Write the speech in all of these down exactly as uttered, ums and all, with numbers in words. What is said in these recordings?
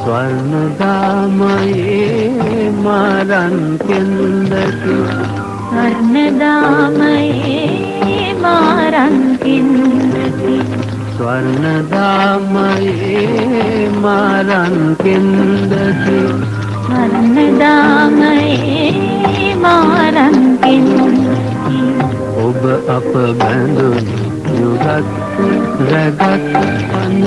स्वर्णदामये मारन किंदती स्वर्णदामये मारन किंदती स्वर्णदामये मारन किंदती स्वर्णदामये मारन किंदती ඔබ අප බැඳුණු යුගත් රැගත් පන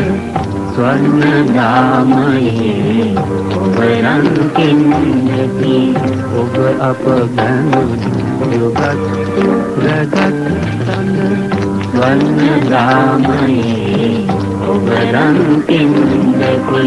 ස්වර්ණදාමයේ ඔබ රන් කින්නති ඔබ අප බැඳුණු යුගත් රැගත් පන ස්වර්ණදාමයේ ඔබ රන් කින්නති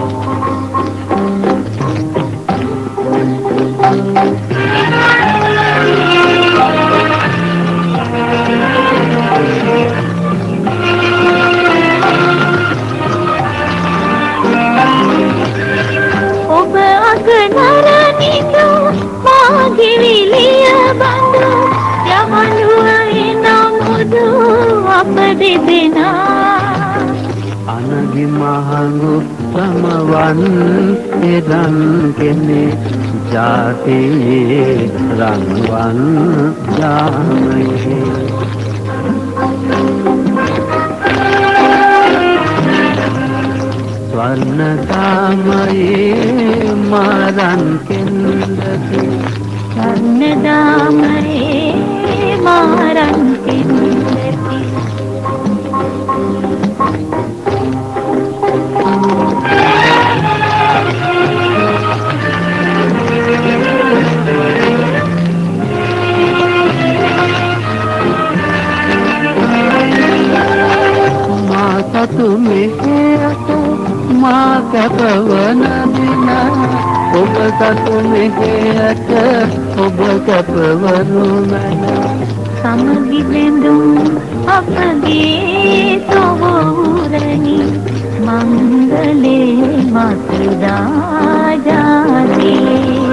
නරනිදු මාගිවිලිය බඳු යමනුයි නමුදු අප දෙදෙනා අනගි මහඟු සමවන් එදන් කෙනේ ජාතියේ රන්වන් යාමයේ स्वर्णदामये मारन किंदती स्वर्णदामये मारन किंदती माता तुम्हें माँ कपवन बिना ඔබ සතු මෙහෙයට ඔබ කැපවනු මැන සමගි බැඳුම් අපගේ සොහොරණි මංගලේ මතුදා ජාතියේ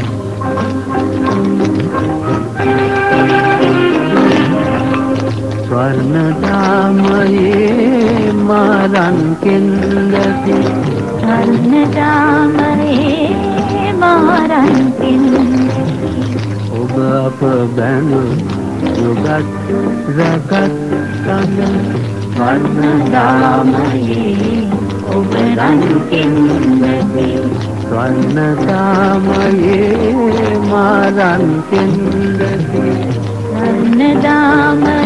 स्वर्णदामये मारन किंदती स्वर्णदामये मारन किंदती ඔබ අප බැඳු යුගත් රැගත් කඳ ස්වර්ණදාමයේ ඔබ රන් කින්දති ස්वर्णदामये මාරන් කින්දති ස්වර්ණදාමයේ